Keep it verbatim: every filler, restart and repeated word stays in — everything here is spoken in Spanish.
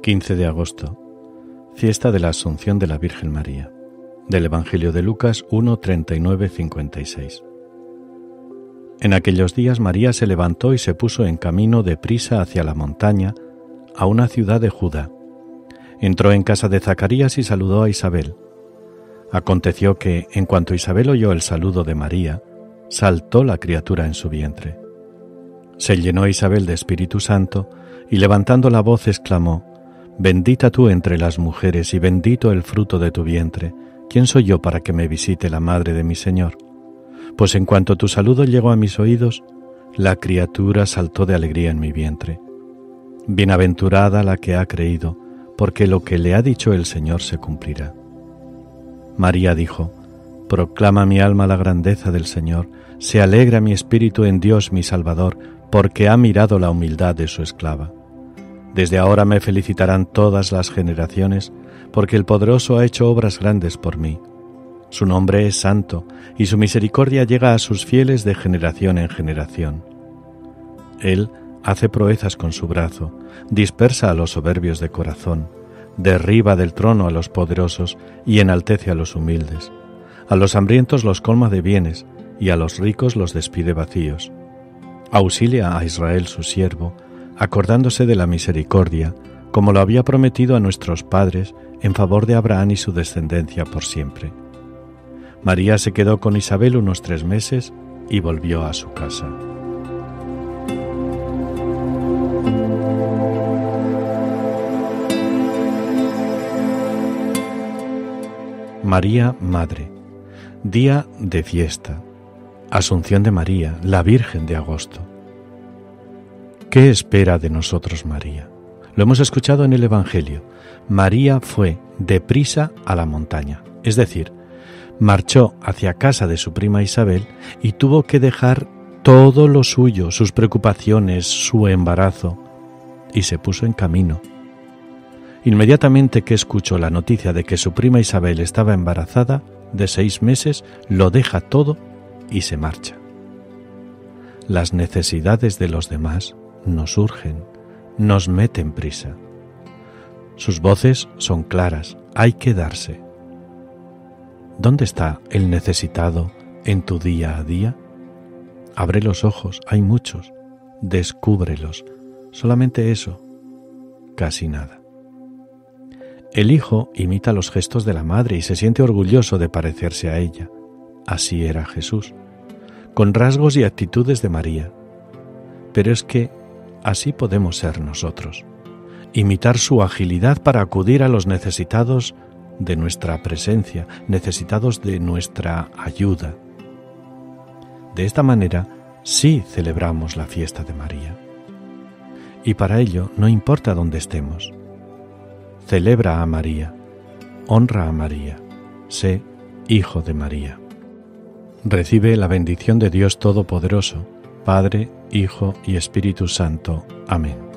quince de agosto, fiesta de la Asunción de la Virgen María, del Evangelio de Lucas uno, treinta y nueve, cincuenta y seis. En aquellos días María se levantó y se puso en camino de prisa hacia la montaña, a una ciudad de Judá. Entró en casa de Zacarías y saludó a Isabel. Aconteció que, en cuanto Isabel oyó el saludo de María, saltó la criatura en su vientre. Se llenó Isabel de Espíritu Santo y levantando la voz exclamó: «Bendita tú entre las mujeres y bendito el fruto de tu vientre. ¿Quién soy yo para que me visite la madre de mi Señor? Pues en cuanto tu saludo llegó a mis oídos, la criatura saltó de alegría en mi vientre. Bienaventurada la que ha creído, porque lo que le ha dicho el Señor se cumplirá». María dijo: «Proclama mi alma la grandeza del Señor, se alegra mi espíritu en Dios mi Salvador, porque ha mirado la humildad de su esclava. Desde ahora me felicitarán todas las generaciones, porque el Poderoso ha hecho obras grandes por mí. Su nombre es santo, y su misericordia llega a sus fieles de generación en generación. Él hace proezas con su brazo, dispersa a los soberbios de corazón, derriba del trono a los poderosos y enaltece a los humildes. A los hambrientos los colma de bienes, y a los ricos los despide vacíos. Auxilia a Israel su siervo, acordándose de la misericordia, como lo había prometido a nuestros padres, en favor de Abraham y su descendencia por siempre». María se quedó con Isabel unos tres meses y volvió a su casa. María, Madre. Día de fiesta. Asunción de María, la Virgen de agosto. ¿Qué espera de nosotros María? Lo hemos escuchado en el Evangelio. María fue deprisa a la montaña, es decir, marchó hacia casa de su prima Isabel y tuvo que dejar todo lo suyo, sus preocupaciones, su embarazo, y se puso en camino. Inmediatamente que escuchó la noticia de que su prima Isabel estaba embarazada de seis meses, lo deja todo y se marcha. Las necesidades de los demás nos urgen, nos meten prisa. Sus voces son claras, hay que darse. ¿Dónde está el necesitado en tu día a día? Abre los ojos, hay muchos, descúbrelos, solamente eso, casi nada. El hijo imita los gestos de la madre y se siente orgulloso de parecerse a ella. Así era Jesús, con rasgos y actitudes de María. Pero es que así podemos ser nosotros, imitar su agilidad para acudir a los necesitados de nuestra presencia, necesitados de nuestra ayuda. De esta manera sí celebramos la fiesta de María. Y para ello no importa dónde estemos. Celebra a María, honra a María, sé hijo de María. Recibe la bendición de Dios Todopoderoso, Padre, Hijo y Espíritu Santo. Amén.